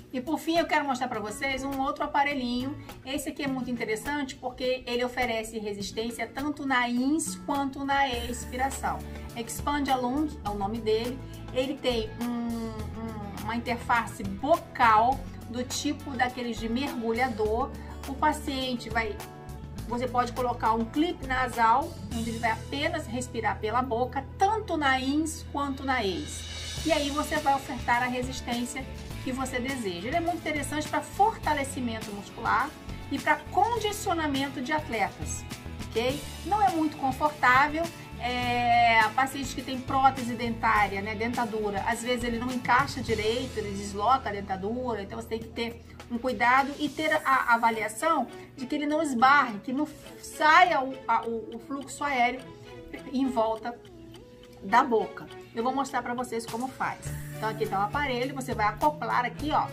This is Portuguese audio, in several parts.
E por fim eu quero mostrar para vocês um outro aparelhinho. Esse aqui é muito interessante porque ele oferece resistência tanto na ins quanto na expiração. Expand Lung é o nome dele. Ele tem uma interface bucal do tipo daqueles de mergulhador. O paciente você pode colocar um clipe nasal, onde ele vai apenas respirar pela boca, tanto na ins quanto na ex. E aí você vai ofertar a resistência que você deseja. Ele é muito interessante para fortalecimento muscular e para condicionamento de atletas, ok? Não é muito confortável. Pacientes que têm prótese dentária, né, dentadura, às vezes ele não encaixa direito, ele desloca a dentadura, então você tem que ter um cuidado e ter a avaliação de que ele não esbarre, que não saia o fluxo aéreo em volta da boca. Eu vou mostrar para vocês como faz. Então aqui tá o aparelho, você vai acoplar aqui, ó.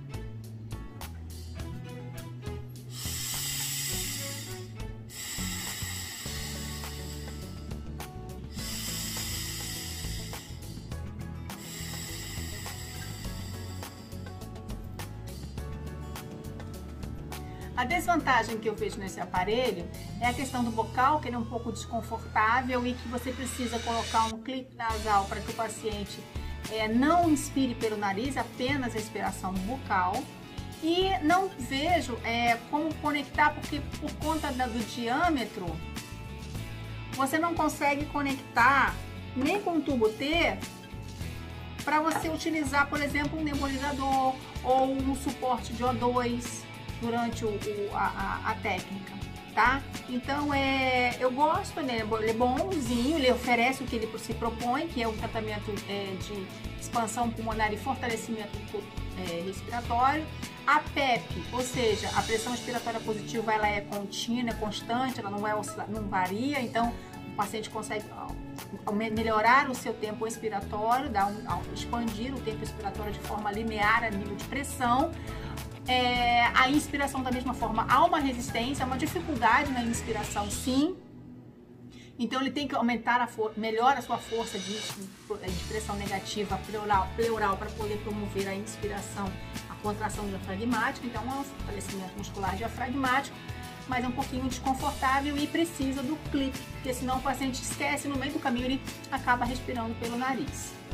A desvantagem que eu vejo nesse aparelho é a questão do bocal, que ele é um pouco desconfortável e que você precisa colocar um clipe nasal para que o paciente não inspire pelo nariz, apenas respiração bucal. E não vejo como conectar, porque por conta do diâmetro, você não consegue conectar nem com o tubo T para você utilizar, por exemplo, um nebulizador ou um suporte de O2 durante a técnica, tá? Então eu gosto, né? Ele é bonzinho, ele oferece o que ele se propõe, que é um tratamento de expansão pulmonar e fortalecimento respiratório. A PEP, ou seja, a pressão respiratória positiva, ela é contínua, é constante, ela não varia, então o paciente consegue melhorar o seu tempo expiratório, expandir o tempo expiratório de forma linear a nível de pressão. A inspiração da mesma forma, há uma resistência, uma dificuldade na inspiração, sim. Então ele tem que aumentar melhora a sua força de pressão negativa pleural para poder promover a inspiração, a contração diafragmática. Então é um fortalecimento muscular diafragmático, mas é um pouquinho desconfortável e precisa do clipe, porque senão o paciente esquece, no meio do caminho ele acaba respirando pelo nariz.